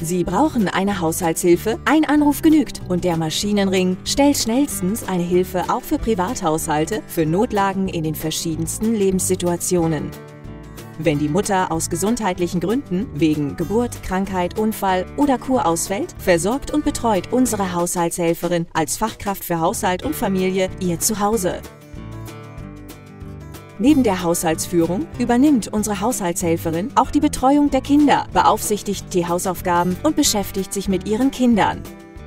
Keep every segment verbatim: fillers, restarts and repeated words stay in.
Sie brauchen eine Haushaltshilfe? Ein Anruf genügt und der Maschinenring stellt schnellstens eine Hilfe auch für Privathaushalte für Notlagen in den verschiedensten Lebenssituationen. Wenn die Mutter aus gesundheitlichen Gründen wegen Geburt, Krankheit, Unfall oder Kur ausfällt, versorgt und betreut unsere Haushaltshelferin als Fachkraft für Haushalt und Familie ihr Zuhause. Neben der Haushaltsführung übernimmt unsere Haushaltshelferin auch die Betreuung der Kinder, beaufsichtigt die Hausaufgaben und beschäftigt sich mit ihren Kindern.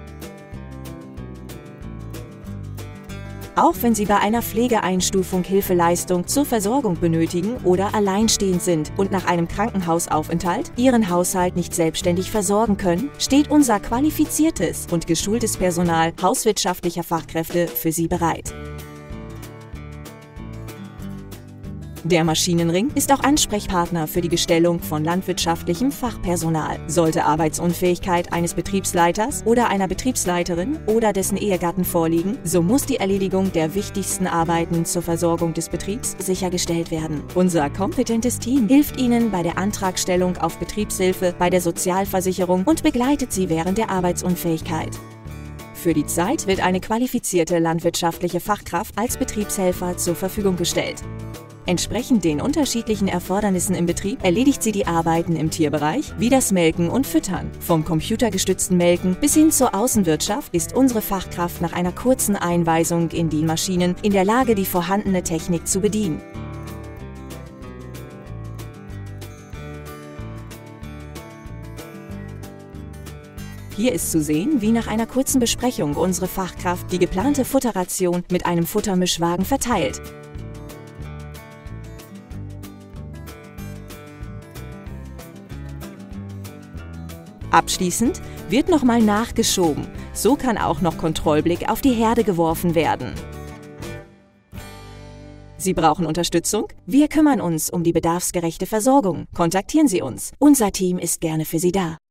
Auch wenn Sie bei einer Pflegeeinstufung Hilfeleistung zur Versorgung benötigen oder alleinstehend sind und nach einem Krankenhausaufenthalt Ihren Haushalt nicht selbstständig versorgen können, steht unser qualifiziertes und geschultes Personal hauswirtschaftlicher Fachkräfte für Sie bereit. Der Maschinenring ist auch Ansprechpartner für die Gestellung von landwirtschaftlichem Fachpersonal. Sollte Arbeitsunfähigkeit eines Betriebsleiters oder einer Betriebsleiterin oder dessen Ehegatten vorliegen, so muss die Erledigung der wichtigsten Arbeiten zur Versorgung des Betriebs sichergestellt werden. Unser kompetentes Team hilft Ihnen bei der Antragstellung auf Betriebshilfe bei der Sozialversicherung und begleitet Sie während der Arbeitsunfähigkeit. Für die Zeit wird eine qualifizierte landwirtschaftliche Fachkraft als Betriebshelfer zur Verfügung gestellt. Entsprechend den unterschiedlichen Erfordernissen im Betrieb erledigt sie die Arbeiten im Tierbereich, wie das Melken und Füttern. Vom computergestützten Melken bis hin zur Außenwirtschaft ist unsere Fachkraft nach einer kurzen Einweisung in die Maschinen in der Lage, die vorhandene Technik zu bedienen. Hier ist zu sehen, wie nach einer kurzen Besprechung unsere Fachkraft die geplante Futterration mit einem Futtermischwagen verteilt. Abschließend wird nochmal nachgeschoben. So kann auch noch Kontrollblick auf die Herde geworfen werden. Sie brauchen Unterstützung? Wir kümmern uns um die bedarfsgerechte Versorgung. Kontaktieren Sie uns. Unser Team ist gerne für Sie da.